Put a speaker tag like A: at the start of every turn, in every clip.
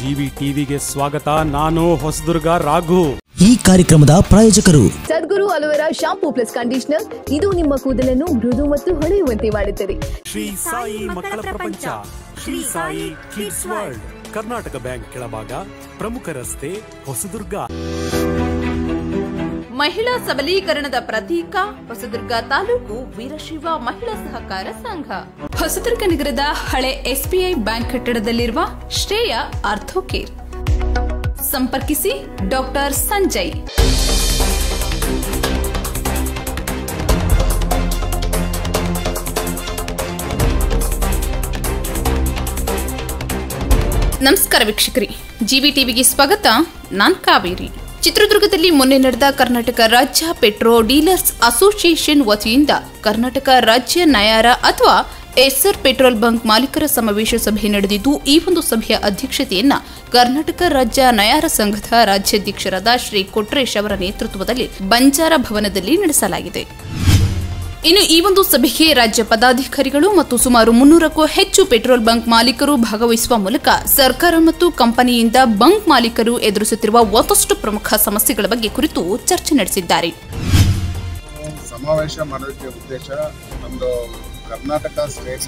A: GV ಟಿವಿಗೆ ಸ್ವಾಗತ. ನಾನು ಹೊಸದುರ್ಗ ರಾಘು.
B: ಈ ಕಾರ್ಯಕ್ರಮದ ಪ್ರಾಯೋಜಕರು
C: Sadguru aloe vera shampoo plus conditioner. ಇದು ನಿಮ್ಮ ಕೂದಲನ್ನು ಮೃದು ಮತ್ತು ಹೊಳೆಯುವಂತೆ ಮಾಡುತ್ತದೆ.
A: ಶ್ರೀ ಸಾಯಿ ಮಕ್ಕಳ ಪ್ರಪಂಚ, Shri Sai kids world, Karnataka bank ಕೆಳಭಾಗ, ಪ್ರಮುಖ ರಸ್ತೆ, ಹೊಸದುರ್ಗ.
D: ಮಹಿಳಾ ಸಬಲೀಕರಣದ ಪ್ರತೀಕ ಹೊಸದುರ್ಗ ತಾಲೂಕು ವೀರಶೈವ ಮಹಿಳಾ ಸಹಕಾರ ಸಂಘ. ಹೊಸದುರ್ಗ ನಗರದ ಹಳೆ ಎಸ್ಬಿಐ ಬ್ಯಾಂಕ್ ಕಟ್ಟಡದಲ್ಲಿರುವ ಶ್ರೇಯ ಆರ್ಥೋಕೇರ್. ಸಂಪರ್ಕಿಸಿ ಡಾಕ್ಟರ್ ಸಂಜಯ್. ನಮಸ್ಕಾರ ವೀಕ್ಷಕರಿ, ಜಿವಿ ಟಿವಿಗೆ ಸ್ವಾಗತ. ನಾನ್ ಕಾವೇರಿ. ಚಿತ್ರದುರ್ಗದಲ್ಲಿ ಮೊನ್ನೆ ನಡೆದ ಕರ್ನಾಟಕ ರಾಜ್ಯ ಪೆಟ್ರೋ ಡೀಲರ್ಸ್ ಅಸೋಸಿಯೇಷನ್ ವತಿಯಿಂದ ಕರ್ನಾಟಕ ರಾಜ್ಯ ನಯಾರ ಅಥವಾ ಎಸ್ಆರ್ ಪೆಟ್ರೋಲ್ ಬಂಕ್ ಮಾಲೀಕರ ಸಮಾವೇಶ ಸಭೆ ನಡೆದಿದ್ದು, ಈ ಒಂದು ಸಭೆಯ ಅಧ್ಯಕ್ಷತೆಯನ್ನ ಕರ್ನಾಟಕ ರಾಜ್ಯ ನಯಾರ ಸಂಘದ ರಾಜ್ಯಾಧ್ಯಕ್ಷರಾದ ಶ್ರೀ ಕೊಟ್ರೇಶ್ ಅವರ ನೇತೃತ್ವದಲ್ಲಿ ಬಂಜಾರ ಭವನದಲ್ಲಿ ನಡೆಸಲಾಗಿದೆ. ಇನ್ನು ಈ ಒಂದು ಸಭೆಗೆ ರಾಜ್ಯ ಪದಾಧಿಕಾರಿಗಳು ಮತ್ತು ಸುಮಾರು 300ಕ್ಕೂ ಹೆಚ್ಚು ಪೆಟ್ರೋಲ್ ಬಂಕ್ ಮಾಲೀಕರು ಭಾಗವಹಿಸುವ ಮೂಲಕ ಸರ್ಕಾರ ಮತ್ತು ಕಂಪನಿಯಿಂದ ಬಂಕ್ ಮಾಲೀಕರು ಎದುರಿಸುತ್ತಿರುವ ಒಂದಷ್ಟು ಪ್ರಮುಖ ಸಮಸ್ಯೆಗಳ ಬಗ್ಗೆ ಕುರಿತು ಚರ್ಚೆ ನಡೆಸಿದ್ದಾರೆ.
E: ಸಮಾವೇಶ ಮಾಡೋದಕ್ಕೆ ಉದ್ದೇಶ ನಮ್ಮದು Karnataka state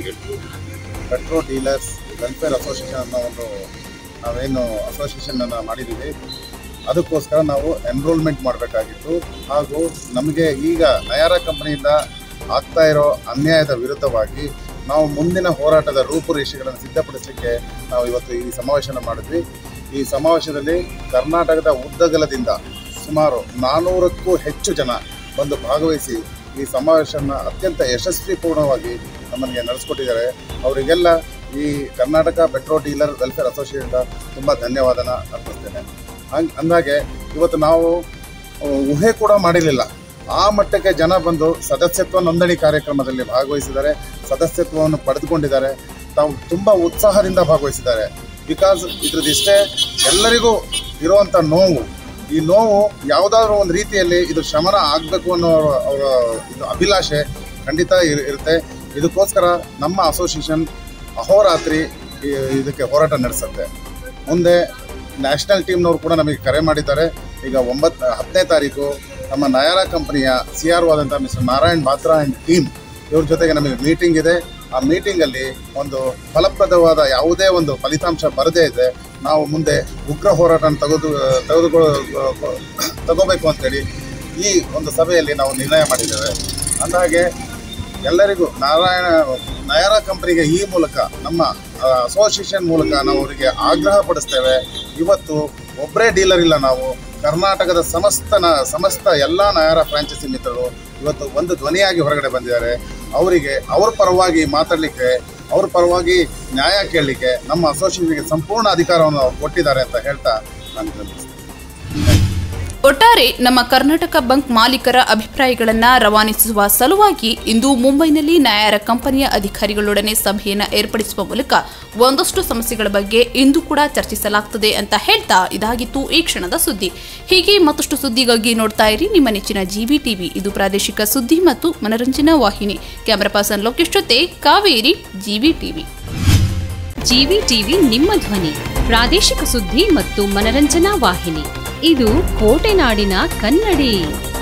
E: petro dealers welfare association ಅನ್ನೋ ಒಂದು ನಾವೇನು ಅಸೋಸಿಯೇಷನ್ ಅನ್ನು ಮಾಡಿದ್ದೀವಿ. ಅದಕ್ಕೋಸ್ಕರ ನಾವು ಎನ್ರೋಲ್ಮೆಂಟ್ ಮಾಡಬೇಕಾಗಿತ್ತು. ಹಾಗೂ ನಮಗೆ ಈಗ ನಯಾರ ಕಂಪನಿಯಿಂದ ಆಗ್ತಾ ಇರೋ ಅನ್ಯಾಯದ ವಿರುದ್ಧವಾಗಿ ನಾವು ಮುಂದಿನ ಹೋರಾಟದ ರೂಪುರೇಷೆಗಳನ್ನು ಸಿದ್ಧಪಡಿಸಲಿಕ್ಕೆ ನಾವು ಇವತ್ತು ಈ ಸಮಾವೇಶನ ಮಾಡಿದ್ವಿ. ಈ ಸಮಾವೇಶದಲ್ಲಿ ಕರ್ನಾಟಕದ ಉದ್ದಗಲದಿಂದ ಸುಮಾರು 400ಕ್ಕೂ ಹೆಚ್ಚು ಜನ ಬಂದು ಭಾಗವಹಿಸಿ ಈ ಸಮಾವೇಶನ ಅತ್ಯಂತ ಯಶಸ್ವಿಪೂರ್ಣವಾಗಿ ನಮಗೆ ನಡೆಸ್ಕೊಟ್ಟಿದ್ದಾರೆ. ಅವರಿಗೆಲ್ಲ ಈ ಕರ್ನಾಟಕ ಪೆಟ್ರೋ ಡೀಲರ್ ವೆಲ್ಫೇರ್ ಅಸೋಸಿಯೇಷನ್ಗೆ ತುಂಬ ಧನ್ಯವಾದನ ಅರ್ಪಿಸ್ತೇನೆ. ಅಂದಾಗೆ ಇವತ್ತು ನಾವು ಊಹೆ ಕೂಡ ಮಾಡಿರಲಿಲ್ಲ, ಆ ಮಟ್ಟಕ್ಕೆ ಜನ ಬಂದು ಸದಸ್ಯತ್ವ ನೋಂದಣಿ ಕಾರ್ಯಕ್ರಮದಲ್ಲಿ ಭಾಗವಹಿಸಿದ್ದಾರೆ, ಸದಸ್ಯತ್ವವನ್ನು ಪಡೆದುಕೊಂಡಿದ್ದಾರೆ. ತಾವು ತುಂಬ ಉತ್ಸಾಹದಿಂದ ಭಾಗವಹಿಸಿದ್ದಾರೆ. ಬಿಕಾಸ್ ಇದ್ರದ್ದಿಷ್ಟೇ ಎಲ್ಲರಿಗೂ ಇರುವಂಥ ನೋವು, ಈ ನೋವು ಯಾವುದಾದ್ರೂ ಒಂದು ರೀತಿಯಲ್ಲಿ ಇದು ಶಮನ ಆಗಬೇಕು ಅನ್ನೋ ಅವರ ಇದು ಅಭಿಲಾಷೆ ಖಂಡಿತ ಇರುತ್ತೆ. ಇದಕ್ಕೋಸ್ಕರ ನಮ್ಮ ಅಸೋಸಿಯೇಷನ್ ಅಹೋರಾತ್ರಿ ಇದಕ್ಕೆ ಹೋರಾಟ ನಡೆಸುತ್ತೆ. ಮುಂದೆ ನ್ಯಾಷನಲ್ ಟೀಮ್ನವರು ಕೂಡ ನಮಗೆ ಕರೆ ಮಾಡಿದ್ದಾರೆ. ಈಗ 10ನೇ ತಾರೀಕು ನಮ್ಮ ನಯಾರ ಕಂಪನಿಯ CRO ಆದಂಥ mister Narayan Batra and team ಇವ್ರ ಜೊತೆಗೆ ನಮಗೆ ಮೀಟಿಂಗ್ ಇದೆ. ಆ ಮೀಟಿಂಗಲ್ಲಿ ಒಂದು ಫಲಪ್ರದವಾದ ಯಾವುದೇ ಒಂದು ಫಲಿತಾಂಶ ಬರದೇ ಇದೆ ನಾವು ಮುಂದೆ ಉಗ್ರ ಹೋರಾಟನ ತಗೋಬೇಕು ಅಂತೇಳಿ ಈ ಒಂದು ಸಭೆಯಲ್ಲಿ ನಾವು ನಿರ್ಣಯ ಮಾಡಿದ್ದೇವೆ. ಅಂದಹಾಗೆ ಎಲ್ಲರಿಗೂ ನಯಾರ ಕಂಪನಿಗೆ ಈ ಮೂಲಕ ನಮ್ಮ ಅಸೋಸಿಯೇಷನ್ ಮೂಲಕ ನಾವು ಅವರಿಗೆ ಆಗ್ರಹ ಪಡಿಸ್ತೇವೆ. ಇವತ್ತು ಒಬ್ಬರೇ ಡೀಲರ್ ಇಲ್ಲ, ನಾವು ಕರ್ನಾಟಕದ ಸಮಸ್ತ ಎಲ್ಲ ನಯಾರ ಫ್ರಾಂಚೈಸಿ ಮಿತ್ರರು ಇವತ್ತು ಒಂದು ಧ್ವನಿಯಾಗಿ ಹೊರಗಡೆ ಬಂದಿದ್ದಾರೆ. ಅವರಿಗೆ ಅವ್ರ ಪರವಾಗಿ ಮಾತಾಡಲಿಕ್ಕೆ, ಅವ್ರ ಪರವಾಗಿ ನ್ಯಾಯ ಕೇಳಲಿಕ್ಕೆ ನಮ್ಮ ಅಸೋಸಿಯೇಷನ್ಗೆ ಸಂಪೂರ್ಣ ಅಧಿಕಾರವನ್ನು ಅವ್ರು ಕೊಟ್ಟಿದ್ದಾರೆ ಅಂತ ಹೇಳ್ತಾ ನಾನು ತಿಳಿಸ್ತೇನೆ.
D: ಒಟ್ಟಾರೆ ನಮ್ಮ ಕರ್ನಾಟಕ ಬಂಕ್ ಮಾಲೀಕರ ಅಭಿಪ್ರಾಯಗಳನ್ನು ರವಾನಿಸುವ ಸಲುವಾಗಿ ಇಂದು ಮುಂಬೈನಲ್ಲಿ ನಯಾರ ಕಂಪನಿಯ ಅಧಿಕಾರಿಗಳೊಡನೆ ಸಭೆಯನ್ನು ಏರ್ಪಡಿಸುವ ಮೂಲಕ ಒಂದಷ್ಟು ಸಮಸ್ಯೆಗಳ ಬಗ್ಗೆ ಇಂದು ಕೂಡ ಚರ್ಚಿಸಲಾಗುತ್ತದೆ ಅಂತ ಹೇಳ್ತಾ ಇದಾಗಿತ್ತು ಈ ಕ್ಷಣದ ಸುದ್ದಿ. ಹೀಗೆ ಮತ್ತಷ್ಟು ಸುದ್ದಿಗಾಗಿ ನೋಡ್ತಾ ಇರಿ ನಿಮ್ಮ ನೆಚ್ಚಿನ ಜಿವಿ ಟಿವಿ. ಇದು ಪ್ರಾದೇಶಿಕ ಸುದ್ದಿ ಮತ್ತು ಮನರಂಜನಾ ವಾಹಿನಿ. ಕ್ಯಾಮರಾ ಪರ್ಸನ್ ಲೋಕೇಶ್ ಜೊತೆ Kaveri, GV TV.
F: GV TV ನಿಮ್ಮ ಧ್ವನಿ, ಪ್ರಾದೇಶಿಕ ಸುದ್ದಿ ಮತ್ತು ಮನರಂಜನಾ ವಾಹಿನಿ. ಇದು ಕೋಟೆನಾಡಿನ ಕನ್ನಡಿ.